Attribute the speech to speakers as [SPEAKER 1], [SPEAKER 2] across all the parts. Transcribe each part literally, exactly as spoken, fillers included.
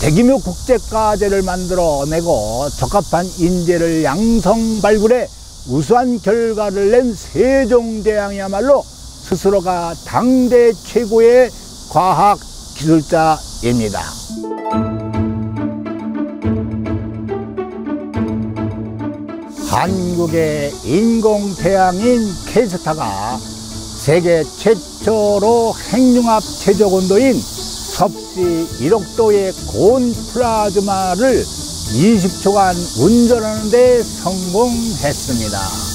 [SPEAKER 1] 대규모 국제과제를 만들어내고 적합한 인재를 양성 발굴해 우수한 결과를 낸 세종대왕이야말로 스스로가 당대 최고의 과학 기술자입니다. 한국의 인공태양인 K스타가 세계 최초로 핵융합 최적 온도인 섭씨 일억 도의 고온 플라즈마를 이십 초간 운전하는 데 성공했습니다.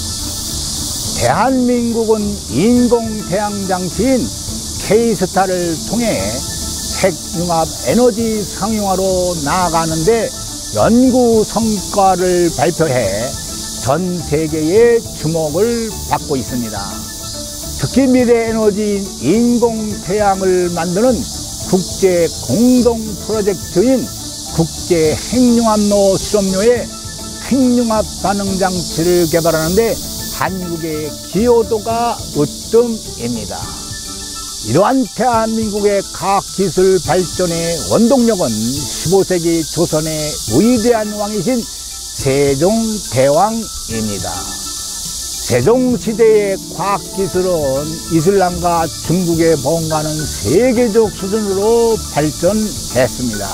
[SPEAKER 1] 대한민국은 인공태양장치인 K스타를 통해 핵융합 에너지 상용화로 나아가는데 연구 성과를 발표해 전 세계의 주목을 받고 있습니다. 특히 미래 에너지인 인공태양을 만드는 국제 공동 프로젝트인 국제 핵융합로 실험료의 핵융합 반응 장치를 개발하는데 한국의 기여도가 으뜸입니다. 이러한 대한민국의 과학기술 발전의 원동력은 십오 세기 조선의 위대한 왕이신 세종대왕입니다. 세종시대의 과학기술은 이슬람과 중국에 버금가는 세계적 수준으로 발전했습니다.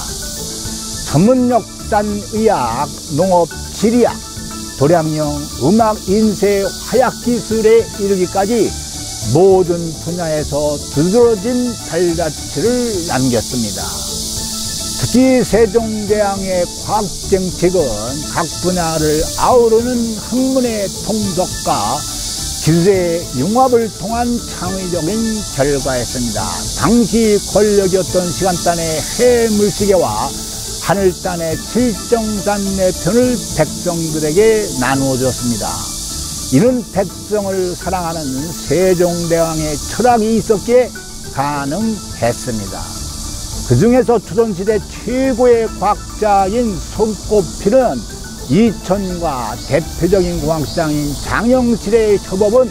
[SPEAKER 1] 천문역산의학, 농업, 지리학, 도량령, 음악, 인쇄, 화약기술에 이르기까지 모든 분야에서 두드러진 발자취를 남겼습니다. 특히 세종대왕의 과학정책은 각 분야를 아우르는 학문의 통속과 기술의 융합을 통한 창의적인 결과였습니다. 당시 권력이었던 시간단의 해물시계와 하늘단의 칠정산 내편을 백성들에게 나누어 줬습니다. 이는 백성을 사랑하는 세종대왕의 철학이 있었기에 가능했습니다. 그 중에서 조선시대 최고의 과학자인 손꼽히는 이천과 대표적인 공학장인 장영실의 협업은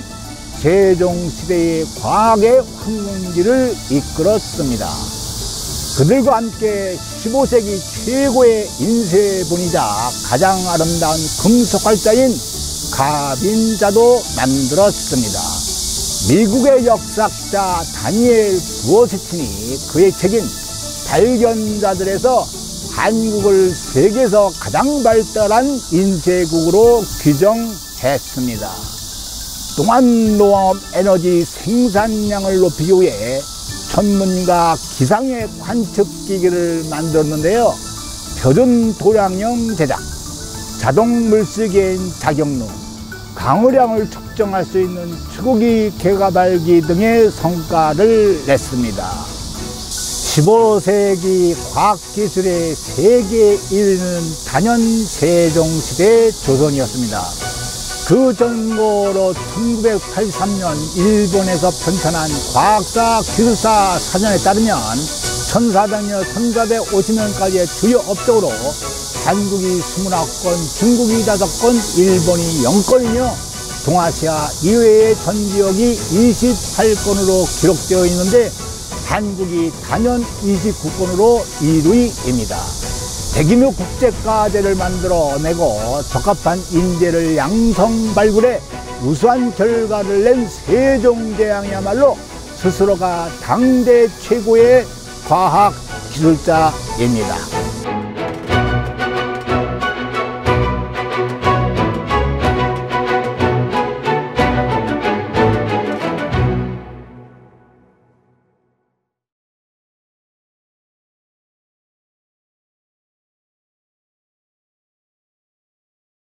[SPEAKER 1] 세종시대의 과학의 황금기를 이끌었습니다. 그들과 함께 십오 세기 최고의 인쇄본이자 가장 아름다운 금속활자인 가빈자도 만들었습니다. 미국의 역사학자 다니엘 부어스틴이 그의 책인 발견자들에서 한국을 세계에서 가장 발달한 인쇄국으로 규정했습니다. 또한 농업 에너지 생산량을 높이기 위해 천문과 기상의 관측기기를 만들었는데요. 표준 도량형 제작, 자동 물쓰기인 자경루, 강우량을 측정할 수 있는 추구기 개가발기 등의 성과를 냈습니다. 십오 세기 과학기술의 세계에 이르는 단연 세종시대 조선이었습니다. 그 전고로 천구백팔십삼 년 일본에서 편찬한 과학사 기술사 사전에 따르면 천사백 년, 천사백오십 년까지의 주요 업적으로 한국이 이십일 건, 중국이 다섯 건, 일본이 영 건이며 동아시아 이외의 전 지역이 이십팔 건으로 기록되어 있는데 한국이 단연 이십구 건으로 일 위입니다. 대규모 국제과제를 만들어내고 적합한 인재를 양성 발굴해 우수한 결과를 낸 세종대왕이야말로 스스로가 당대 최고의 과학 기술자입니다.